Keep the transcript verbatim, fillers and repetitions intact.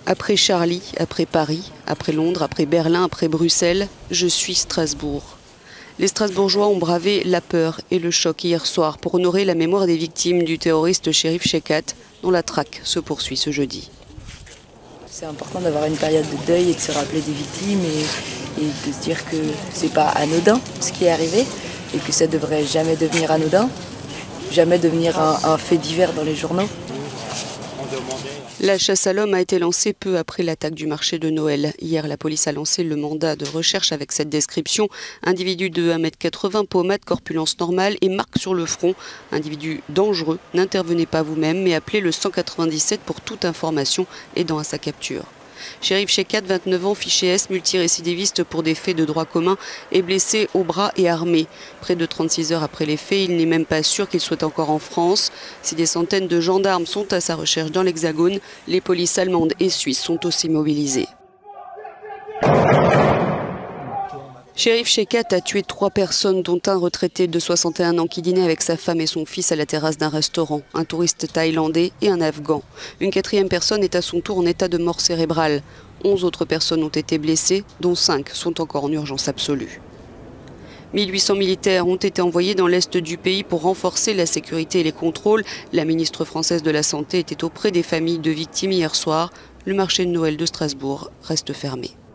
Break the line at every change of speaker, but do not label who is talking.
Après Charlie, après Paris, après Londres, après Berlin, après Bruxelles, je suis Strasbourg. Les Strasbourgeois ont bravé la peur et le choc hier soir pour honorer la mémoire des victimes du terroriste Cherif Chekhat, dont la traque se poursuit ce jeudi.
C'est important d'avoir une période de deuil et de se rappeler des victimes et, et de se dire que c'est pas anodin ce qui est arrivé et que ça devrait jamais devenir anodin, jamais devenir un, un fait divers dans les journaux.
La chasse à l'homme a été lancée peu après l'attaque du marché de Noël. Hier, la police a lancé le mandat de recherche avec cette description. Individu de un mètre quatre-vingts, pommade, corpulence normale et marque sur le front. Individu dangereux, n'intervenez pas vous-même mais appelez le cent quatre-vingt-dix-sept pour toute information aidant à sa capture. Cherif Chekhat, vingt-neuf ans, fiché S, multirécidiviste pour des faits de droit commun, est blessé au bras et armé. Près de trente-six heures après les faits, il n'est même pas sûr qu'il soit encore en France. Si des centaines de gendarmes sont à sa recherche dans l'Hexagone, les polices allemandes et suisses sont aussi mobilisées. Cherif Chekhat a tué trois personnes, dont un retraité de soixante et un ans qui dînait avec sa femme et son fils à la terrasse d'un restaurant, un touriste thaïlandais et un Afghan. Une quatrième personne est à son tour en état de mort cérébrale. Onze autres personnes ont été blessées, dont cinq sont encore en urgence absolue. mille huit cents militaires ont été envoyés dans l'est du pays pour renforcer la sécurité et les contrôles. La ministre française de la Santé était auprès des familles de victimes hier soir. Le marché de Noël de Strasbourg reste fermé.